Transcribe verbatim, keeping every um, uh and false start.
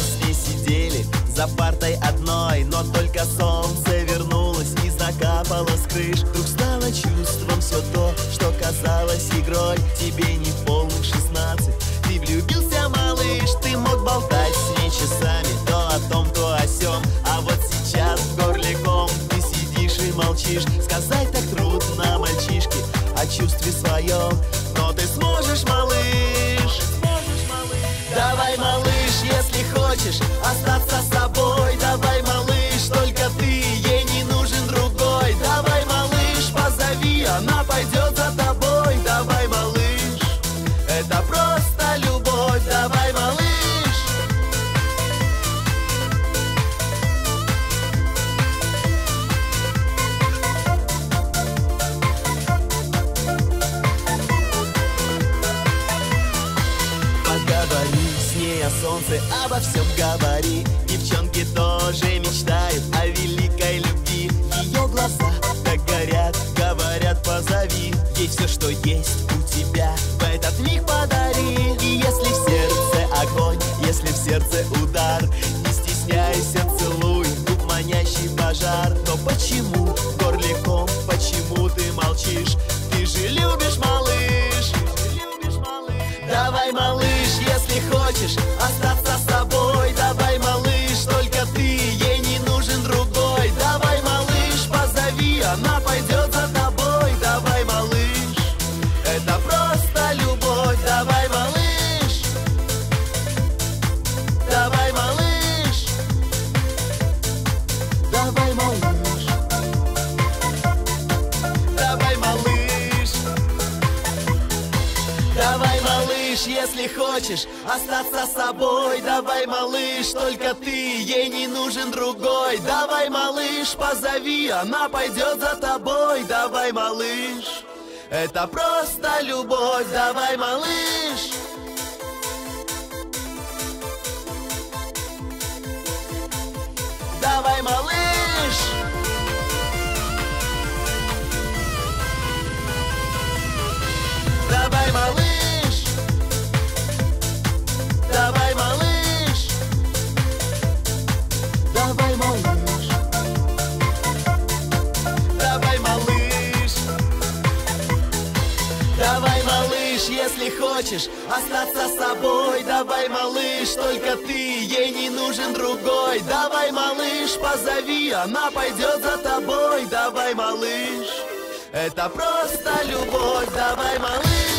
с ней сидели за партой одной, но только солнце вернулось и закапало с крыш. Вдруг стало чувством все то, что казалось игрой. Тебе не полных шестнадцать, ты влюбился, малыш. Ты мог болтать с ней часами, то о том, то о сём. А вот сейчас в горле ком, ты сидишь и молчишь. Сказать так трудно мальчишке о чувстве своем, но ты сможешь, малыш. Давай, малыш, если хочешь остаться с собой. Давай, малыш, только ты, ей не нужен другой. Давай, малыш, позови, она пойдет за тобой. Давай, малыш, это просто любовь. Давай, малыш. Поговори с ней о солнце, обо всем говори. Девчонки тоже мечтают о великой любви. Ее глаза так горят, говорят, позови. Ей все, что есть у тебя, в этот миг подари. И если в сердце огонь, если в сердце удар, не стесняйся, целуй, губ манящий пожар. Но почему в горле ком, почему ты молчишь? Ты же любишь, малыш. Давай, малыш, если хочешь остаться с собой. Давай, малыш, только ты, ей не нужен другой. Давай, малыш, позови, она пойдет за тобой. Давай, малыш, это просто любовь. Давай, малыш. Давай, малыш. Давай, малыш. Давай, малыш. Давай, малыш, если хочешь остаться с собой. Давай, малыш, только ты, ей не нужен другой. Давай, малыш, позови, она пойдет за тобой. Давай, малыш, это просто любовь. Давай, малыш. Давай, малыш. Давай, малыш. Давай, малыш. Давай, малыш. Давай, малыш. Давай, малыш, если хочешь остаться с собой. Давай, малыш, только ты, ей не нужен другой. Давай, малыш, позови, она пойдет за тобой. Давай, малыш, это просто любовь. Давай, малыш.